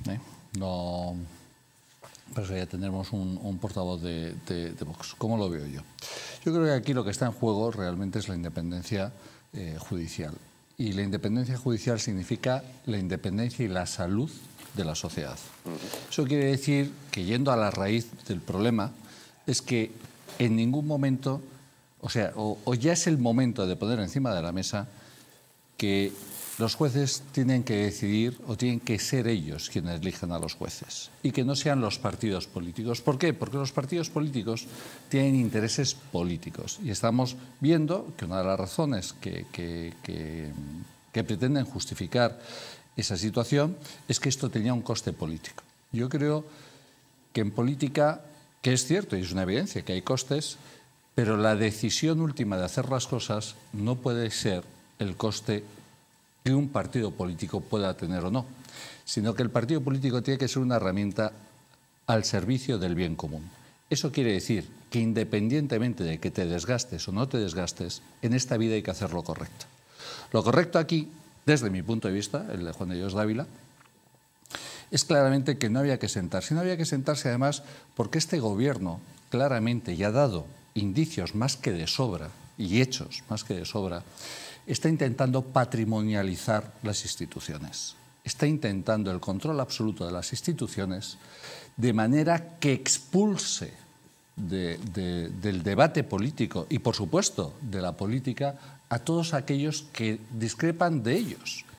¿eh? No, pues ya tendremos un portavoz de Vox. ¿Cómo lo veo yo? Yo creo que aquí lo que está en juego realmente es la independencia judicial. Y la independencia judicial significa la independencia y la salud de la sociedad. Eso quiere decir que, yendo a la raíz del problema, es que en ningún momento, o ya es el momento de poner encima de la mesa que los jueces tienen que decidir, o tienen que ser ellos quienes elijan a los jueces, y que no sean los partidos políticos. ¿Por qué? Porque los partidos políticos tienen intereses políticos, y estamos viendo que una de las razones que pretenden justificar esa situación es que esto tenía un coste político. Yo creo que en política, que es cierto y es una evidencia que hay costes, pero la decisión última de hacer las cosas no puede ser el coste que un partido político pueda tener o no, sino que el partido político tiene que ser una herramienta al servicio del bien común. Eso quiere decir que, independientemente de que te desgastes o no te desgastes, en esta vida hay que hacer lo correcto. Lo correcto aquí, desde mi punto de vista, el de Juan de Dios Dávila, es claramente que no había que sentarse. No había que sentarse, además, porque este gobierno claramente ya ha dado indicios más que de sobra, y hechos más que de sobra, está intentando patrimonializar las instituciones. Está intentando el control absoluto de las instituciones, de manera que expulse del debate político y, por supuesto, de la política, a todos aquellos que discrepan de ellos.